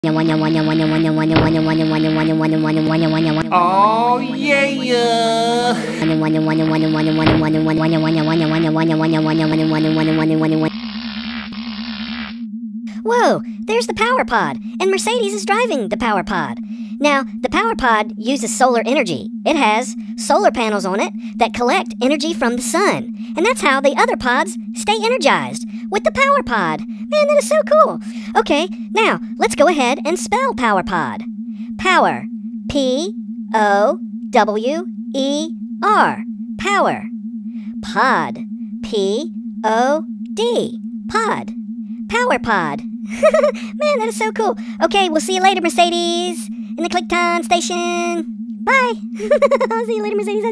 Oh yeah! Whoa, there's the power pod, and Mercedes is driving the power pod. Now, the power pod uses solar energy. It has solar panels on it that collect energy from the sun. And that's how the other pods stay energized, with the power pod. Man, that is so cool. Okay, now, let's go ahead and spell power pod. Power. P-O-W-E-R. Power. Pod. P-O-D. Pod. Power pod. Man, that is so cool. Okay, we'll see you later, Mercedes, in the Clickton Station. Bye. I'll see you later, Mercedes.